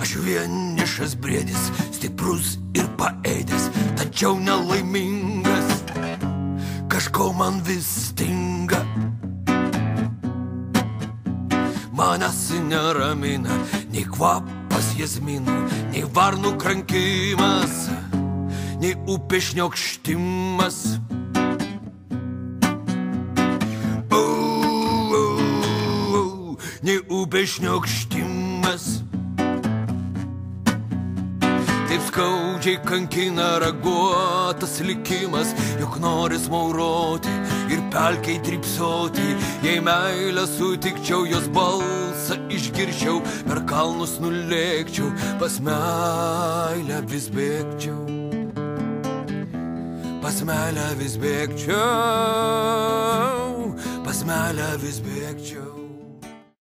Aš vienišas briedis, stiprus ir paėdęs, tačiau nelaimingas, kažko man vis stinga. Manęs neramina nei kvapas jazminų, nei varnų krankimas, nei upės šniokštimas. Nei upės šniokštimas. Taip skaudžiai kankina raguotas likimas, juk noris mauroti ir pelkiai drybsoti. Jei meilę sutikčiau, jos balsą išgirčiau, per kalnus nulėkčiau, pas meilę vis bėgčiau. Pas meilę vis bėgčiau, pas meilę vis bėgčiau.